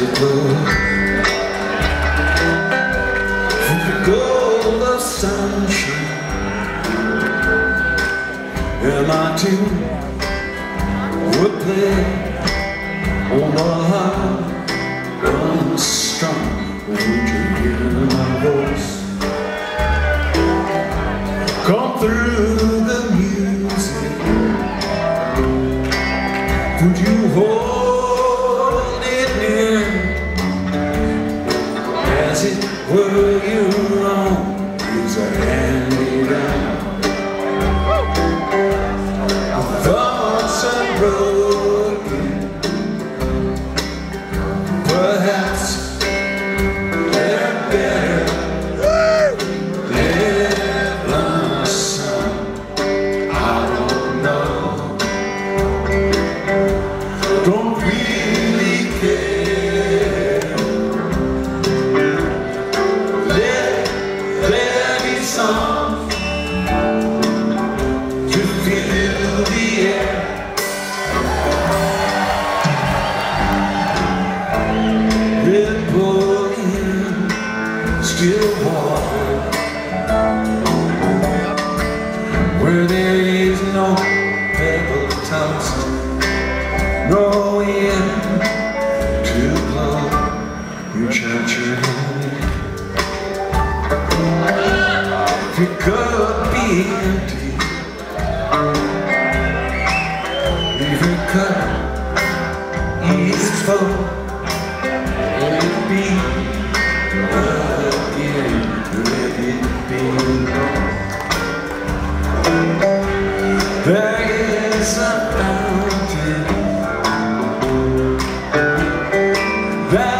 it was from the gold of sunshine, and my tune would play on my heart unstrung. Would you hear my voice come through the music? Would you hold it near as it were your own? Is a hand-me-down. Our thoughts are broken, perhaps they're better left unsung. I don't know, don't really care. Let there be some to fill the air. Red bull in still water, where there is no pebble tossed, no wind to blow your church. If it could be empty, if it could ease full, let it be again, let it be. There is a fountain that